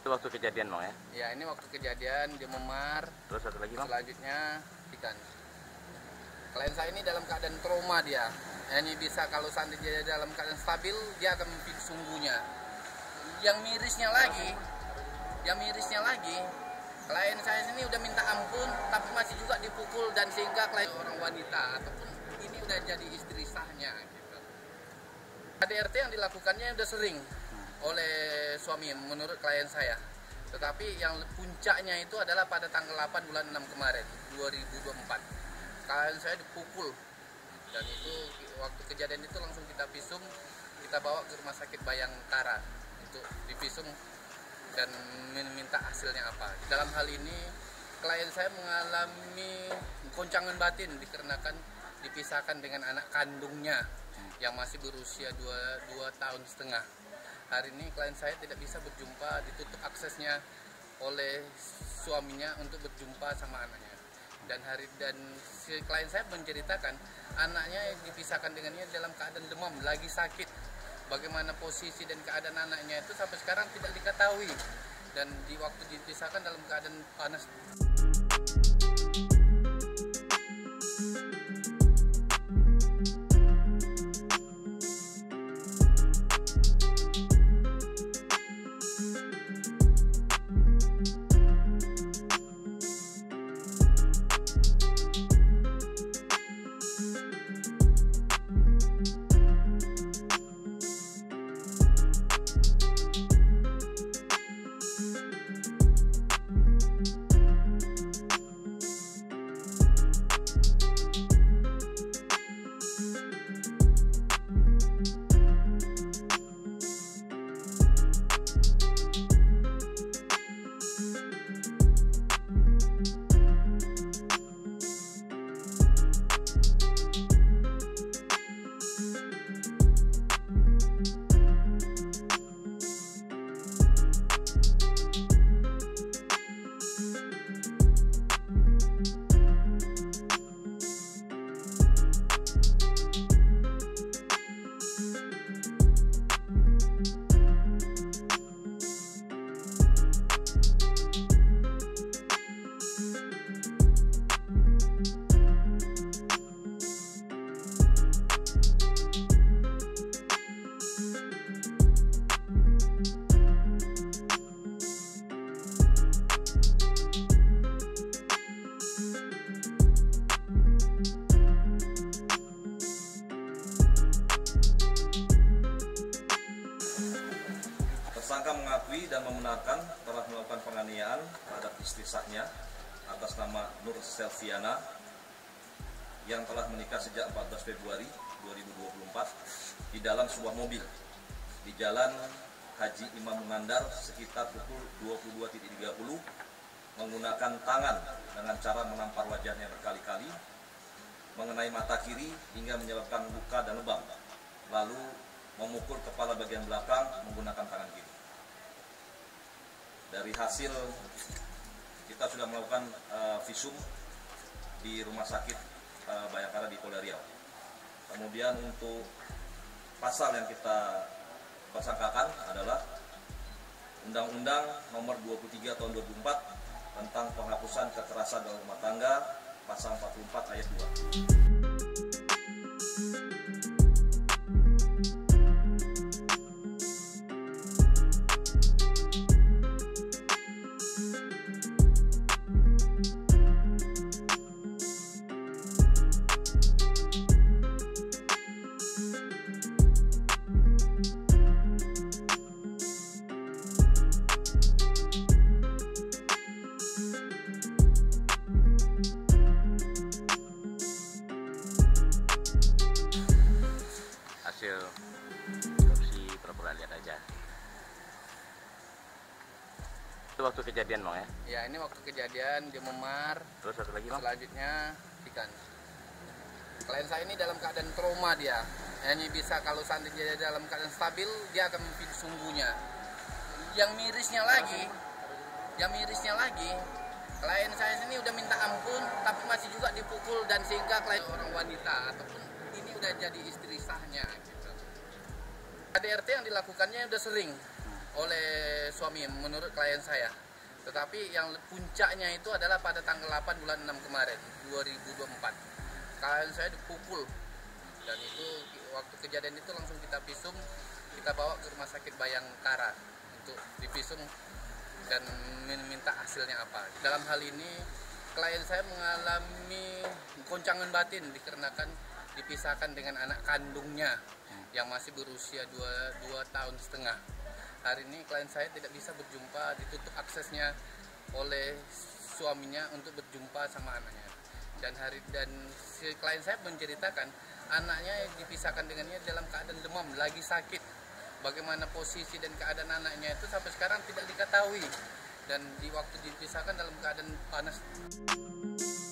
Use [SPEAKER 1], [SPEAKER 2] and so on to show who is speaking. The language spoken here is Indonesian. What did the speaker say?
[SPEAKER 1] Itu waktu kejadian Bang ya?
[SPEAKER 2] Ya, ini waktu kejadian di Memar.
[SPEAKER 1] Terus satu lagi Bang?
[SPEAKER 2] Selanjutnya ikan. Klien saya ini dalam keadaan trauma dia. Hanya bisa kalau seandainya dia dalam keadaan stabil, dia akan mempilih sungguhnya. Yang mirisnya lagi, klien saya ini udah minta ampun, tapi masih juga dipukul dan sehingga klien orang wanita ataupun ini udah jadi istri sahnya. Gitu. KDRT yang dilakukannya udah sering oleh suami menurut klien saya. Tetapi yang puncaknya itu adalah pada tanggal 8 bulan 6 kemarin 2024. Klien saya dipukul dan itu waktu kejadian itu langsung kita visum, kita bawa ke rumah sakit Bayangkara untuk divisum dan meminta hasilnya apa. Dalam hal ini klien saya mengalami goncangan batin dikarenakan dipisahkan dengan anak kandungnya yang masih berusia 2 tahun setengah. Hari ini klien saya tidak bisa berjumpa, ditutup aksesnya oleh suaminya untuk berjumpa sama anaknya. Dan si klien saya menceritakan anaknya yang dipisahkan dengannya dalam keadaan demam, lagi sakit. Bagaimana posisi dan keadaan anaknya itu sampai sekarang tidak diketahui. Dan di waktu dipisahkan dalam keadaan panas.
[SPEAKER 3] Tersangka mengakui dan membenarkan telah melakukan penganiayaan terhadap istri sahnya atas nama Nur Selviana yang telah menikah sejak 14 Februari 2024 di dalam sebuah mobil di Jalan Haji Imam Munandar sekitar pukul 22.30 menggunakan tangan dengan cara menampar wajahnya berkali-kali, mengenai mata kiri hingga menyebabkan luka dan lebam, lalu memukul kepala bagian belakang menggunakan tangan kiri. Dari hasil kita sudah melakukan visum di rumah sakit Bayangkara di Polda Riau. Kemudian untuk pasal yang kita persangkakan adalah Undang-Undang Nomor 23 Tahun 2004 tentang penghapusan kekerasan dalam rumah tangga, pasal 44 ayat 2.
[SPEAKER 1] Hasil otopsi pura-pura lihat aja. Itu waktu kejadian Bang ya?
[SPEAKER 2] Ya, ini waktu kejadian di Memar.
[SPEAKER 1] Terus satu lagi Bang?
[SPEAKER 2] Selanjutnya ikan. Klien saya ini dalam keadaan trauma dia. Hanya bisa kalau seandainya dia dalam keadaan stabil, dia akan mempilih sungguhnya. Yang mirisnya lagi, klien saya ini udah minta ampun, tapi masih juga dipukul dan sehingga klien orang wanita ataupun ini udah jadi istri sahnya. Gitu. KDRT yang dilakukannya udah sering oleh suami menurut klien saya. Tetapi yang puncaknya itu adalah pada tanggal 8 bulan 6 kemarin 2024. Klien saya dipukul, dan itu waktu kejadian itu langsung kita visum, kita bawa ke rumah sakit Bayangkara untuk divisum dan minta hasilnya apa. Dalam hal ini klien saya mengalami goncangan batin dikarenakan dipisahkan dengan anak kandungnya yang masih berusia 2 tahun setengah. Hari ini klien saya tidak bisa berjumpa, ditutup aksesnya oleh suaminya untuk berjumpa sama anaknya. Dan si klien saya menceritakan anaknya dipisahkan dengannya dalam keadaan demam, lagi sakit. Bagaimana posisi dan keadaan anaknya itu sampai sekarang tidak diketahui. Dan di waktu dipisahkan dalam keadaan panas.